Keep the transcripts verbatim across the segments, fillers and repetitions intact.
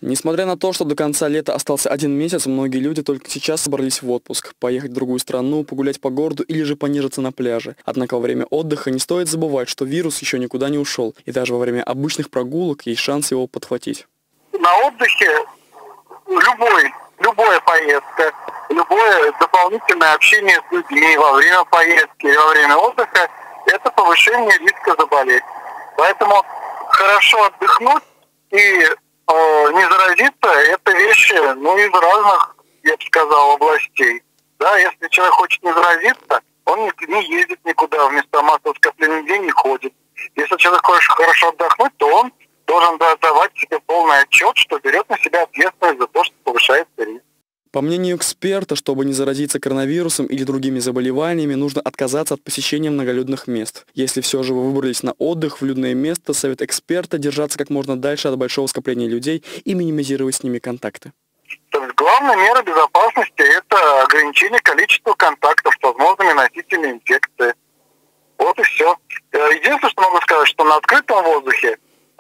Несмотря на то, что до конца лета остался один месяц, многие люди только сейчас собрались в отпуск, поехать в другую страну, погулять по городу или же понежиться на пляже. Однако во время отдыха не стоит забывать, что вирус еще никуда не ушел, и даже во время обычных прогулок есть шанс его подхватить. На отдыхе любой, любая поездка, любое дополнительное общение с людьми во время поездки и во время отдыха – это повышение риска заболеть. Поэтому хорошо отдохнуть и не заразиться, это вещи, ну, из разных, я бы сказал, областей. Да, если человек хочет не заразиться, он не, не ездит никуда, в места массового скопления людей не ходит. Если человек хочет хорошо отдохнуть, то он должен давать себе полный отчет, что берет на себя ответственность за то, что повышается риск. По мнению эксперта, чтобы не заразиться коронавирусом или другими заболеваниями, нужно отказаться от посещения многолюдных мест. Если все же вы выбрались на отдых в людное место, совет эксперта – держаться как можно дальше от большого скопления людей и минимизировать с ними контакты. То есть главная мера безопасности – это ограничение количества контактов с возможными носителями инфекции. Вот и все. Единственное, что могу сказать, что на открытом воздухе,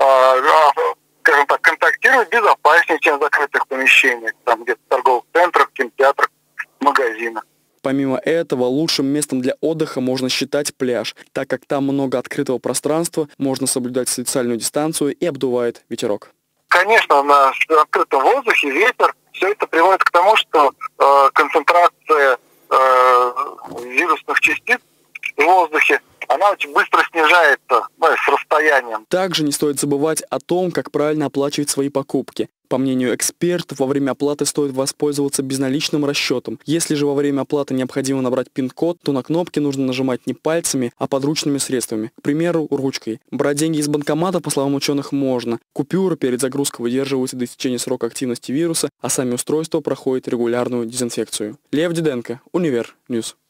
скажем так, контактировать безопаснее, чем в закрытых помещениях, там где-то в торговых центрах, кинотеатрах, магазинах. Помимо этого, лучшим местом для отдыха можно считать пляж, так как там много открытого пространства, можно соблюдать социальную дистанцию и обдувает ветерок. Конечно, на открытом воздухе ветер, все это приводит к тому, что э, концентрация э, вирусных частиц в воздухе, она очень быстро снижается, ну, с расстоянием. Также не стоит забывать о том, как правильно оплачивать свои покупки. По мнению экспертов, во время оплаты стоит воспользоваться безналичным расчетом. Если же во время оплаты необходимо набрать пин-код, то на кнопки нужно нажимать не пальцами, а подручными средствами. К примеру, ручкой. Брать деньги из банкомата, по словам ученых, можно. Купюры перед загрузкой выдерживаются до истечения срока активности вируса, а сами устройства проходят регулярную дезинфекцию. Лев Диденко, Универ Ньюс.